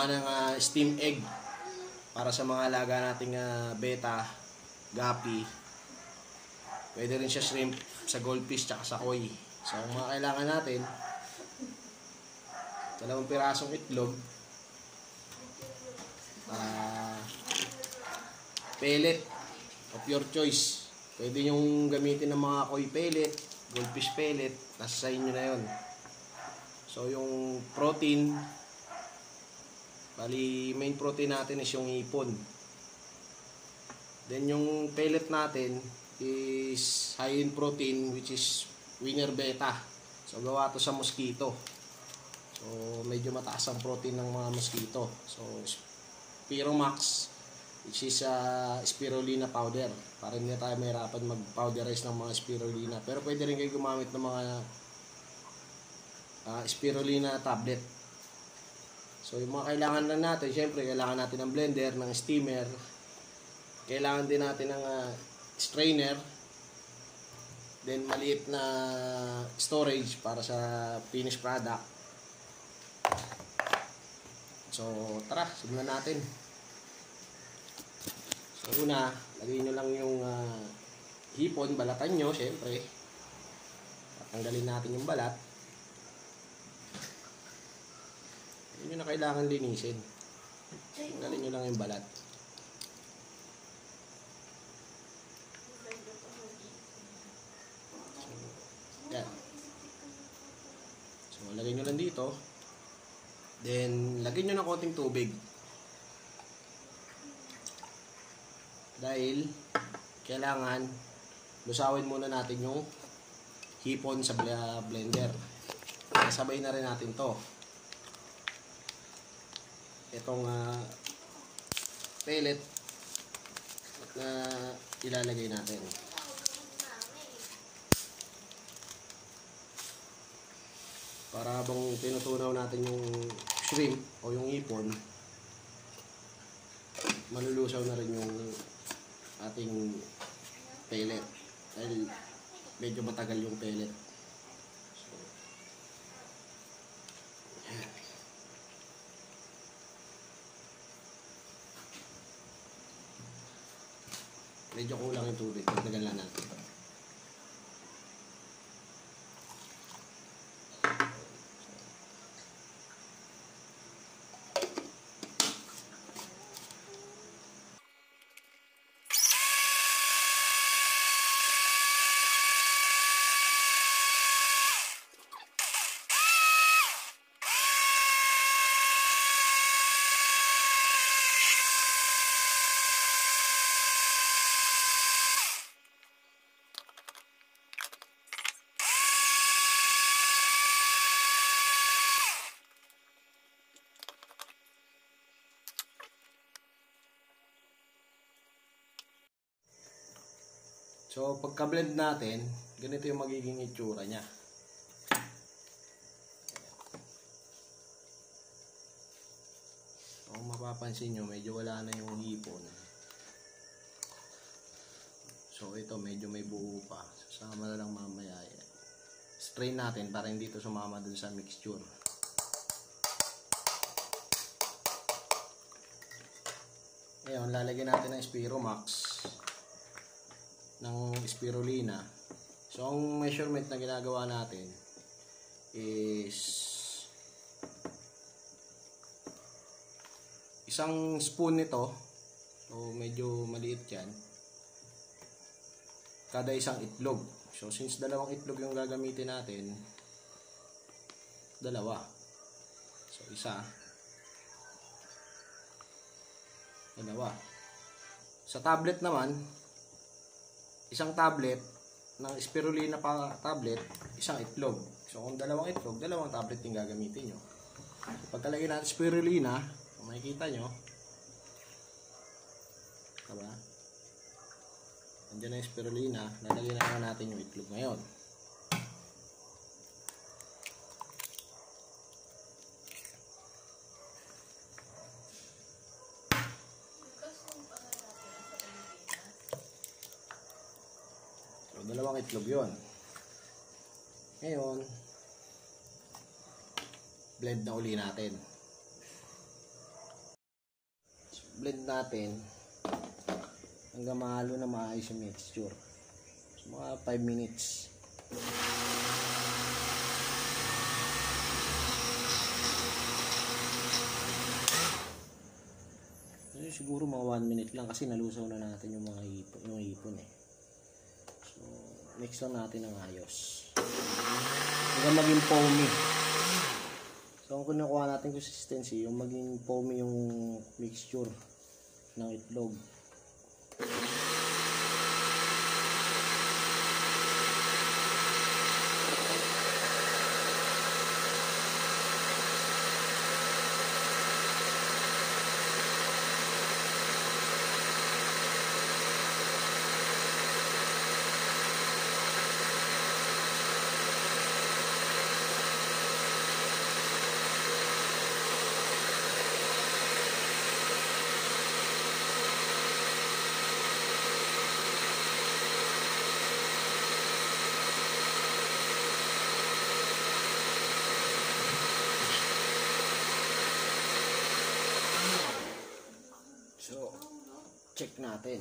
gumawa ng steam egg para sa mga alaga nating beta, gapi. Pwede rin siya shrimp sa goldfish tsaka sa koi. So ang mga kailangan natin, 2 pirasong itlog, pellet of your choice. Pwede yung gamitin ng mga koi pellet, goldfish pellet, nasa sa inyo na yun. So yung protein, bali main protein natin is yung hipon. Then yung pellet natin is high in protein, which is winner beta. So gawa to sa mosquito. So medyo mataas ang protein ng mga mosquito. So Spiromax, which is spirulina powder, para hindi tayo mahirapan mag-powderize ng mga spirulina. Pero pwede rin kayo gumamit ng mga spirulina tablet. So yung mga kailangan lang natin, syempre kailangan natin ng blender, ng steamer, kailangan din natin ng strainer, then maliit na storage para sa finished product. So tara, simulan natin. So una, lagay nyo lang yung hipon, balatan nyo syempre. Tatanggalin natin yung balat. Yun na kailangan linisin. Tanggalin nyo lang yung balat. So, yan. So, lagay nyo lang dito. Then, lagay nyo ng konting tubig. Dahil, kailangan lusawin muna natin yung hipon sa blender. Sabay na rin natin to. Itong pellet na ilalagay natin. Para habang tinutunaw natin yung shrimp o yung hipon, malulusaw na rin yung ating pellet. Dahil medyo matagal yung pellet. Medyo kulang yung tubig, dagdagan lang natin. So, pagka-blend natin, ganito yung magiging itsura niya. Kung mapapansin nyo, medyo wala na yung hipon. So, ito medyo may buo pa. Sasama na lang mamaya. Strain natin para hindi ito sumama dun sa mixture. Ngayon, lalagyan natin ng Spiromax, ng spirulina. So ang measurement na ginagawa natin is 1 spoon nito. So medyo maliit yan. Kada 1 itlog. So since 2 itlog yung gagamitin natin, 2. So 1, 2. Sa tablet naman, 1 tablet ng spirulina pa tablet, 1 itlog. So kung 2 itlog, 2 tablet yung gagamitin nyo. Pagkalagay natin spirulina, kung makikita nyo, diba? Andiyan na yung spirulina, lalagyan na natin yung itlog ngayon. So, 2 itlog yun. Ngayon, blend na uli natin. blend natin hanggang mahalo na maayos yung mixture. So, mga 5 minutes. So, siguro mga 1 minute lang kasi nalusaw na natin yung mga hipon eh. So, mix lang natin ng ayos hanggang maging foamy. So, kung kinukuha natin consistency, yung maging foamy yung mixture ng itlog. So, check natin.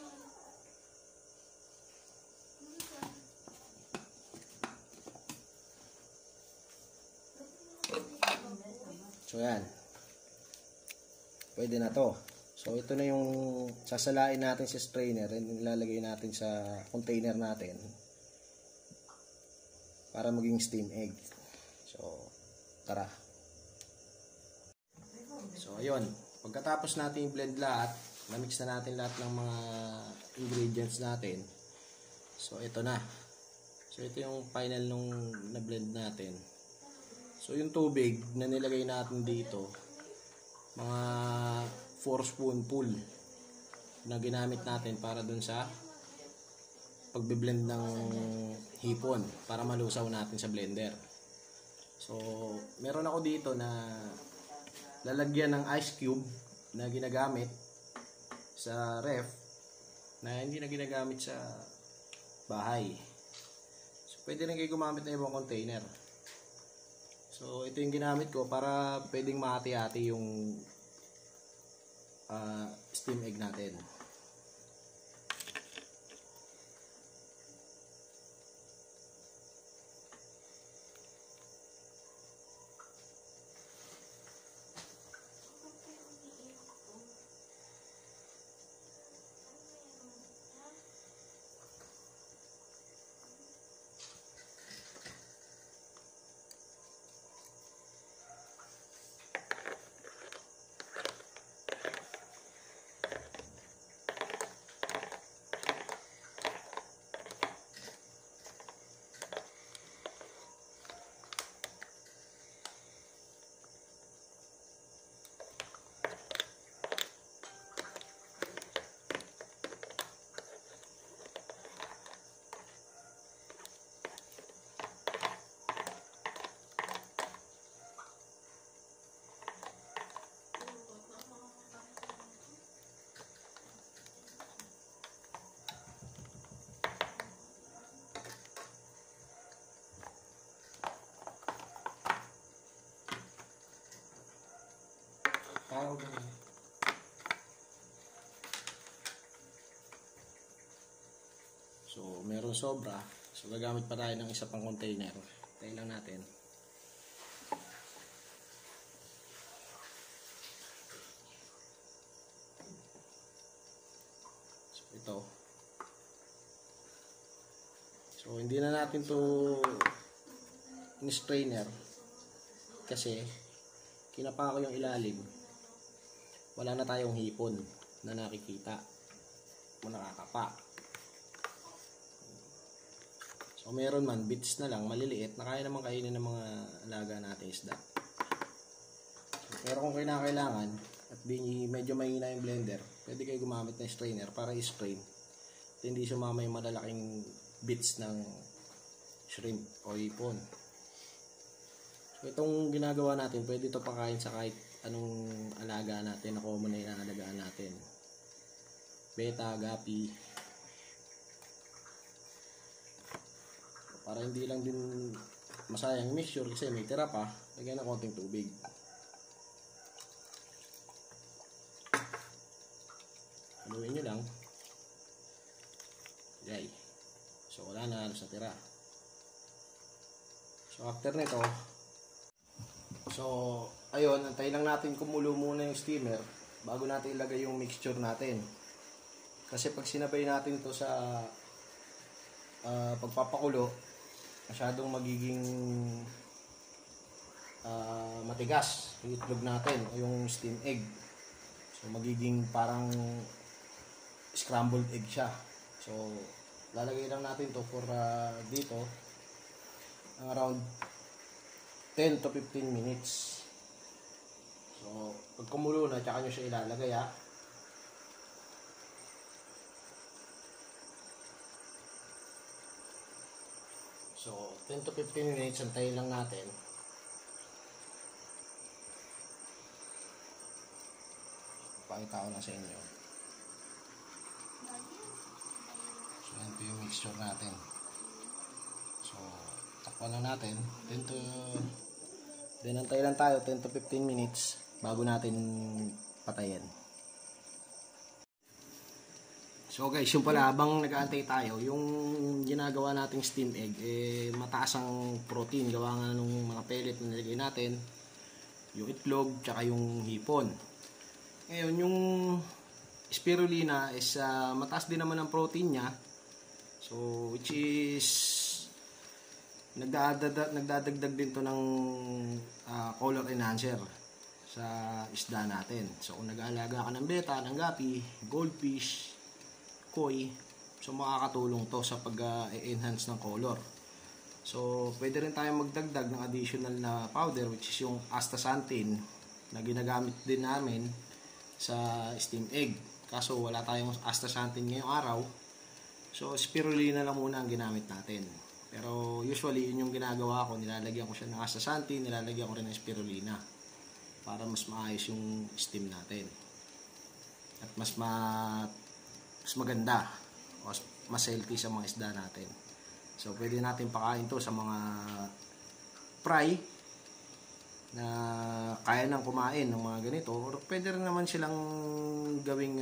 So, yan. Pwede na to. So, ito na yung sasalain natin sa strainer and ilalagay natin sa container natin para maging steam egg. So, tara. So, ayun. Pagkatapos natin i-blend lahat, na-mix na natin lahat ng mga ingredients natin. So, ito na. So, ito yung final nung na-blend natin. So, yung tubig na nilagay natin dito, mga 4 spoonful na ginamit natin para dun sa pagbe-blend ng hipon para malusaw natin sa blender. So, meron ako dito na lalagyan ng ice cube na ginagamit sa ref na hindi na ginagamit sa bahay. So, pwede rin kayo gumamit ng ibang container. So, ito yung ginamit ko para pwedeng mahati-hati yung steam egg natin. So, meron sobra. So, gagamit pa tayo ng isa pang container. Tayo lang natin. So, ito. So, hindi na natin to in-strainer kasi kinapa ko yung ilalim. Wala na tayong hipon na nakikita o nakakapa. So, meron man, bits na lang, maliliit, na kaya naman kainin ng mga alaga natin isda. Pero kung kailangan at medyo mahina yung blender, pwede kayo gumamit ng strainer para i-strain. At hindi sumama yung malalaking bits ng shrimp o hipon. So, itong ginagawa natin, pwede ito pakain sa kahit anong alaga natin na common na inaalagaan natin. Beta, gapi. Para hindi lang din masayang mixture kasi may tira pa, lagyan ng konting tubig. haluin nyo lang. Okay. So wala na, halos natira. So after nito, so ayun, antayin lang natin kumulo muna yung steamer bago natin ilagay yung mixture natin. Kasi pag sinabay natin to sa pagpapakulo, masyadong magiging matigas yung itlog natin o yung steam egg. So magiging parang scrambled egg siya. So lalagay lang natin to for dito around 10 to 15 minutes. So pag kumulo na, tsaka nyo siya ilalagay ha. So 10 to 15 minutes, antayin lang natin. Pakita ko na sa inyo. So yan po yung mixture natin. So takpan lang natin. Then antay lang tayo 10 to 15 minutes bago natin patayin. So guys, yung pala, habang nag-aantay tayo, yung ginagawa nating steam egg, mataas ang protein. Gawa nga nung mga pellet na nilagay natin, yung itlog, tsaka yung hipon. Ngayon, yung spirulina is mataas din naman ang protein niya. So, which is nagdadagdag din to ng color enhancer sa isda natin. So, kung nag-aalaga ka ng beta, ng gapi, goldfish, koi, so makakatulong to sa pag-enhance ng color. So, pwede rin tayong magdagdag ng additional na powder, which is yung astaxanthin na ginagamit din namin sa steam egg. Kaso wala tayong astaxanthin ngayong araw. So spirulina lang muna ang ginamit natin. Pero usually yun yung ginagawa ko, nilalagyan ko siya ng astaxanthin, nilalagyan ko rin ng spirulina para mas maayos yung steam natin. At mas maganda o mas healthy sa mga isda natin. So pwede natin pakain to sa mga fry na kaya nang kumain ng mga ganito, or pwede rin naman silang gawing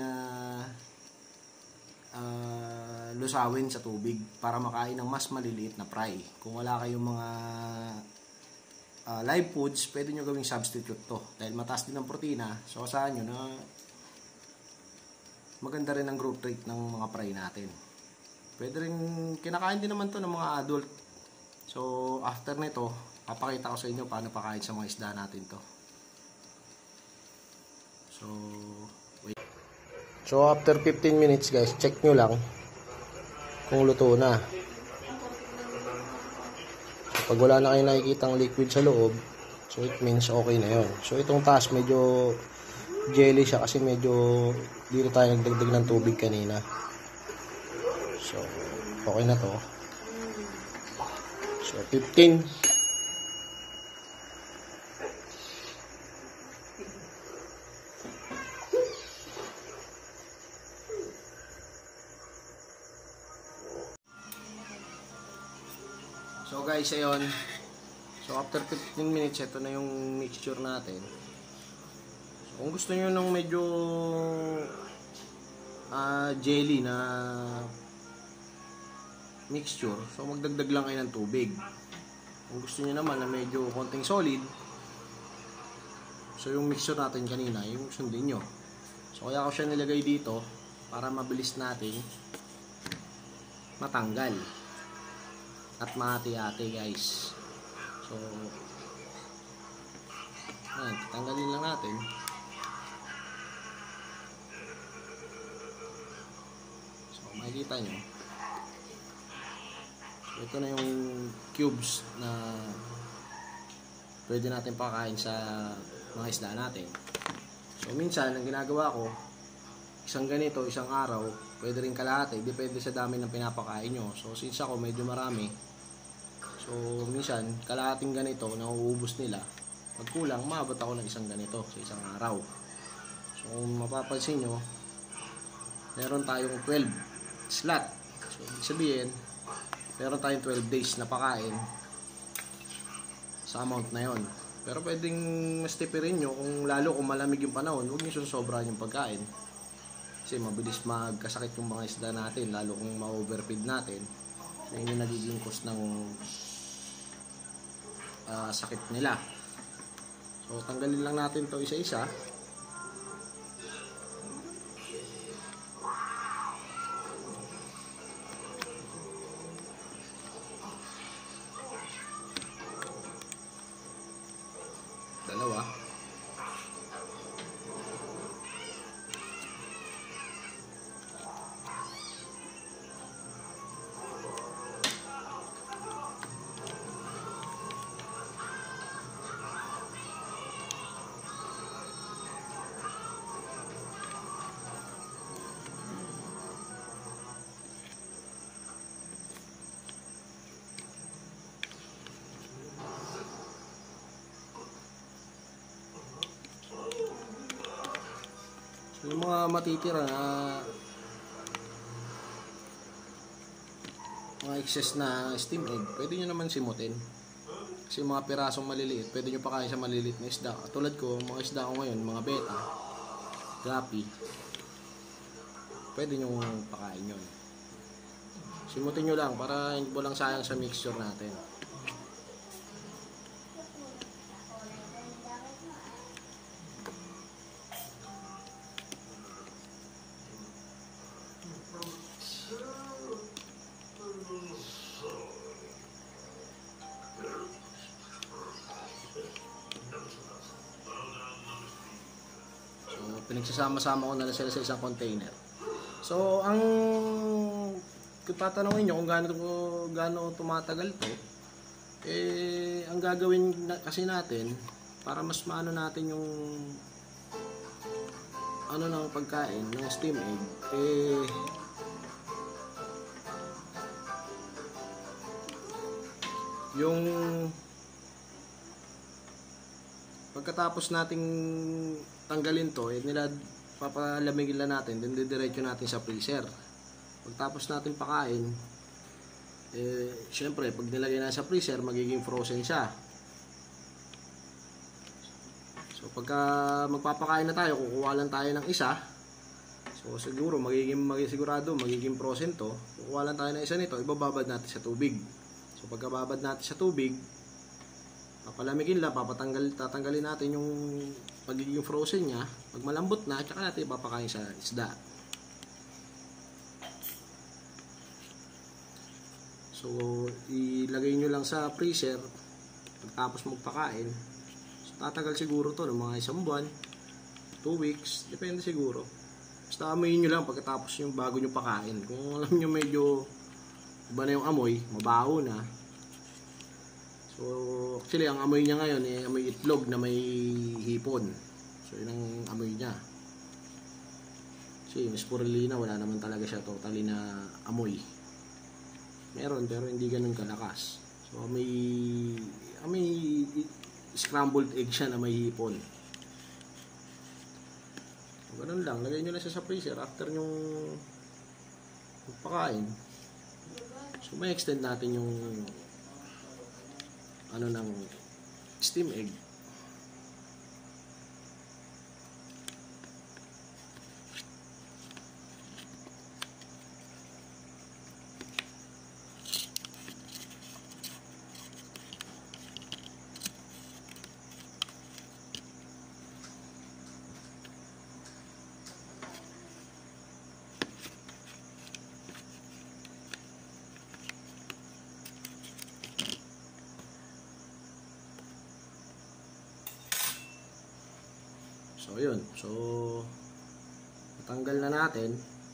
lusawin sa tubig para makain ng mas maliliit na fry. Kung wala kayong mga live foods, pwede nyo gawing substitute to dahil mataas din ang protina. So asahan nyo na maganda rin ang growth rate ng mga fry natin. Pwede rin, kinakain din naman to ng mga adult. So after nito, papakita ko sa inyo paano pakain sa mga isda natin to. So wait. So after 15 minutes guys, check nyo lang kung luto na. So, pag wala na kayo nakikitang liquid sa loob, so it means okay na yon. So itong taas medyo jelly siya kasi medyo dito tayo nagdagdag ng tubig kanina. So okay na to. So 15. So guys, ayun. So after 15 minutes, ito na yung mixture natin. So, kung gusto nyo ng medyo jelly na mixture, so magdagdag lang kayo ng tubig. Kung gusto nyo naman na medyo konting solid, so yung mixture natin kanina, yung sundin nyo. So kaya ko siya nilagay dito para mabilis natin matanggal at mahati-hati guys. So ayan, tanggalin lang natin. So makikita nyo, so ito na yung cubes na pwede natin pakain sa mga isda natin. So minsan ang ginagawa ko, isang ganito, isang araw, pwede rin kalahati, depende sa dami ng pinapakain nyo. So since ako medyo marami, so minsan kalahating ganito nauubos nila. Pag kulang, maabot ako ng isang ganito sa isang araw. So kung mapapansin nyo, meron tayong 12 slot. So ibig sabihin, meron tayong 12 days na pakain sa amount na yon. Pero pwedeng mas tipirin nyo, kung lalo kung malamig yung panahon, huwag nyo susobra yung pagkain. Kasi mabilis magkasakit yung mga isda natin, lalo kung ma-overfeed natin. So yun yung nagiging cause ng sakit nila. So tanggalin lang natin to isa-isa. Dalawa. Yung mga matitira na mga excess na steam egg, pwede nyo naman simutin. Kasi mga pirasong maliliit, pwede nyo pakain sa maliliit na isda. Tulad ko, mga isda ko ngayon, mga beta, gapi, pwede nyo pakain yun. Simutin nyo lang para hindi lang sayang sa mixture natin. Pinagsasama-sama ko na lang sila sa isang container. So, ang kung tatanungin nyo kung gaano tumatagal to, ang gagawin kasi natin, para mas maano natin yung ng pagkain, ng steam egg, yung pagkatapos nating tanggalin to, papalamigin lang natin, then didiretso natin sa freezer. Pagtapos natin pakain, syempre pag nilagay na sa freezer, magiging frozen siya. So pagka magpapakain na tayo, kukuha lang tayo ng isa. So siguro sigurado magiging frozen to. Kukuha lang tayo ng isa nito, ibababad natin sa tubig. So pagkababad natin sa tubig, papalamigin lang, tatanggalin natin yung pagiging frozen niya. Pag malambot na, tsaka natin ipapakain sa isda. So, ilagay nyo lang sa freezer pagtapos magpakain. So, tatagal siguro to ng mga 1 buwan, 2 weeks, depende siguro. Basta amoyin nyo lang pagkatapos yung bago nyo pakain. Kung alam nyo medyo iba na yung amoy, mabaho na. So, actually, ang amoy niya ngayon, amoy itlog na may hipon. So, yun ang amoy niya. Kasi, Miss Purlina, wala naman talaga siya totally na amoy. Meron, pero hindi ganun kalakas. So, amoy scrambled egg siya na may hipon. So, ganun lang. Lagay nyo lang siya sa freezer after yung pagpakain. So, may extend natin yung ng steam egg. So, yun. So, natanggal na natin.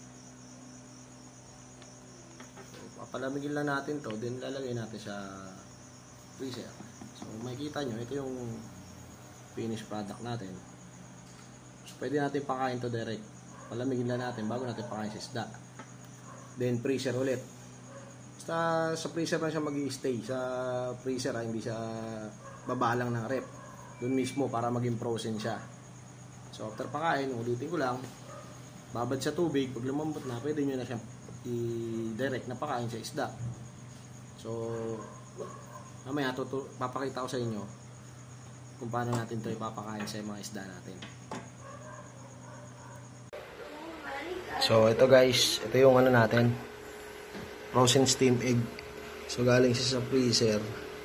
So, papalamigin lang natin to, then lalagay natin sa freezer. So, makikita nyo, ito yung finished product natin. So, pwede natin pakain to direct. Palamigin lang natin bago natin pakain sa isda. Then, freezer ulit. Basta sa freezer lang siya mag-i-stay. Sa freezer, hindi siya babalang ng rep. Doon mismo para maging frozen siya. So after pakain, ulitin ko lang, babad sa tubig, pag lumambot na, pwede nyo na siyang i-direct na pakain sa isda. So, mamaya papakita ko sa inyo kung paano natin ito ipapakain sa mga isda natin. So, ito guys, ito yung ano natin, frozen steam egg. So, galing siya sa freezer.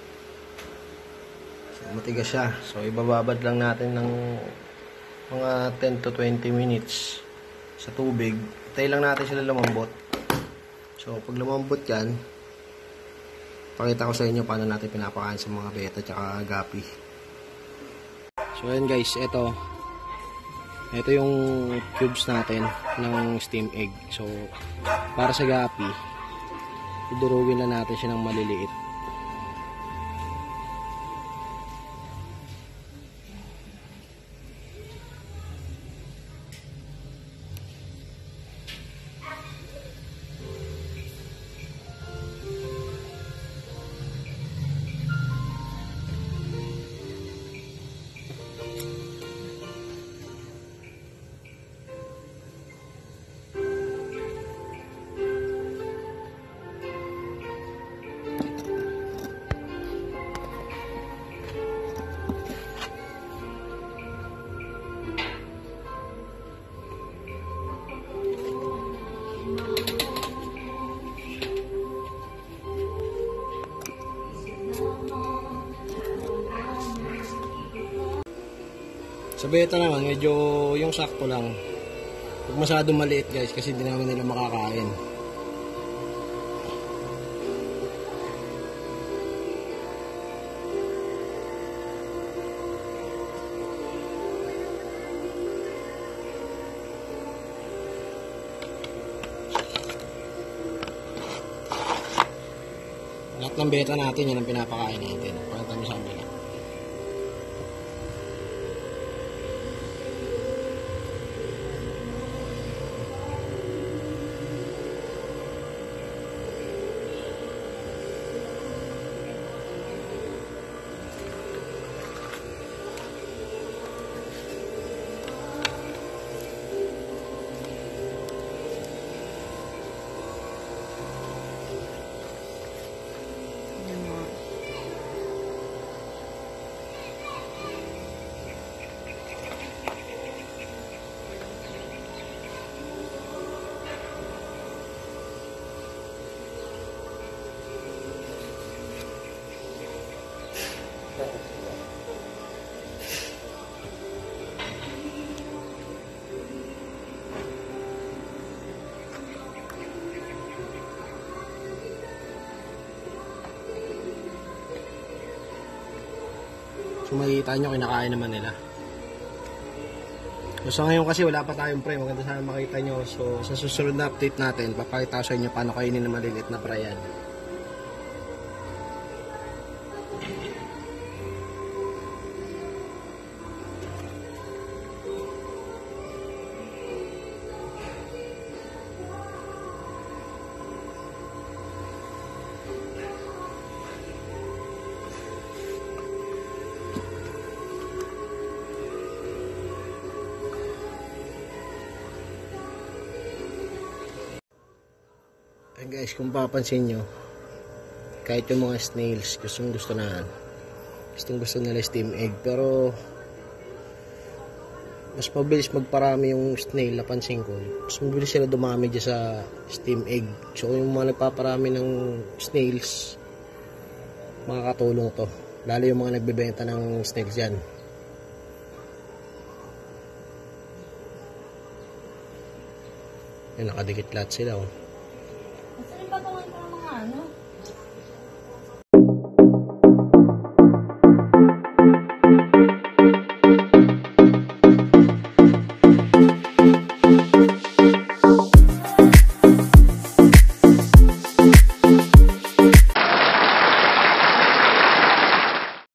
So, matigas siya. So, ibababad lang natin ng mga 10 to 20 minutes sa tubig. Hintay lang natin sila lumambot. So, pag lumambot yan, pakita ko sa inyo paano natin pinapakain sa mga beta tsaka gapi. So, ayan guys, ito yung cubes natin ng steam egg. So, para sa gapi, idurugin na natin siya ng maliliit. Sa beta naman, medyo yung sakto lang. Huwag masyadong maliit guys, kasi hindi naman nila makakain. Lahat ng beta natin, yan ang pinapakain natin. Pagkatami sa amin. So makikita nyo, kinakain naman nila. So sa ngayon kasi wala pa tayong pre, maganda sana makita nyo. So sa susunod na update natin, papakita ko sa inyo paano kainin ng maliliit na prayan. Ayan guys, kung papansin nyo, kahit yung mga snails, gustong gusto nila steam egg, pero mas mabilis magparami yung snail, napansin ko. Mas mabilis sila dumami dyan sa steam egg. So yung mga nagpaparami ng snails, makakatulong to. Lalo yung mga nagbebenta ng snails yan. Yan, nakadikit lahat sila oh. Saan ba ito ng mga ano?